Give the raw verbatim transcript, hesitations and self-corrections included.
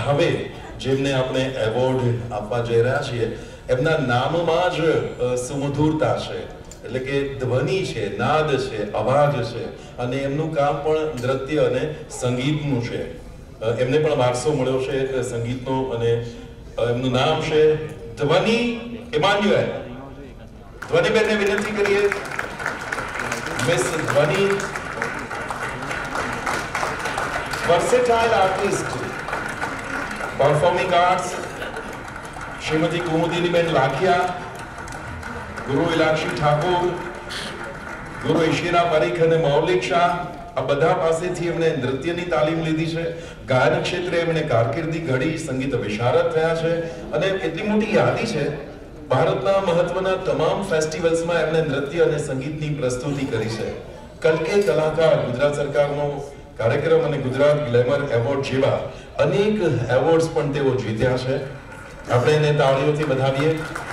હવે જેમને આપણે એવોર્ડ આપવા જઈ રહ્યા છીએ એમના નામમાં જ સુમધુરતા છે, એટલે કે ધ્વનિ છે, નાદ છે, અવાજ છે અને એમનું કામ પણ નૃત્ય અને સંગીતનું છે. એમને પણ વારસો મળ્યો છે સંગીતનો અને એમનું નામ છે ધ્વનિ ઇમાન્યુએલ. ધ્વનિબેનને વિનંતી કરીએ. મિસ ધ્વનિ, versatile artist, performing arts, Shrimati કુમુદિનીબેન લાખિયા, ગુરુ ઇલાક્ષી ઠાકોર, ગુરુ ઈશિરા પરીખ અને મૌલિક શાહ, આ બધા પાસેથી એમણે નૃત્યની તાલીમ લીધી છે. ગાયન ક્ષેત્રે એમણે કારકિર્દી ઘડી, સંગીત વિશારદ થયા છે અને એટલી મોટી યાદી છે. ભારતના મહત્વના તમામ ફેસ્ટિવલ્સમાં એમણે નૃત્ય અને સંગીતની પ્રસ્તુતિ કરી છે. કલકે કલાકાર ગુજરાત સરકારનો કાર્યક્રમ અને ગુજરાત ગ્લેમર એવોર્ડ જેવા અનેક એવોર્ડ્સ પણ તેઓ જીત્યા છે. આપણે એને તાળીઓથી વધાવીએ.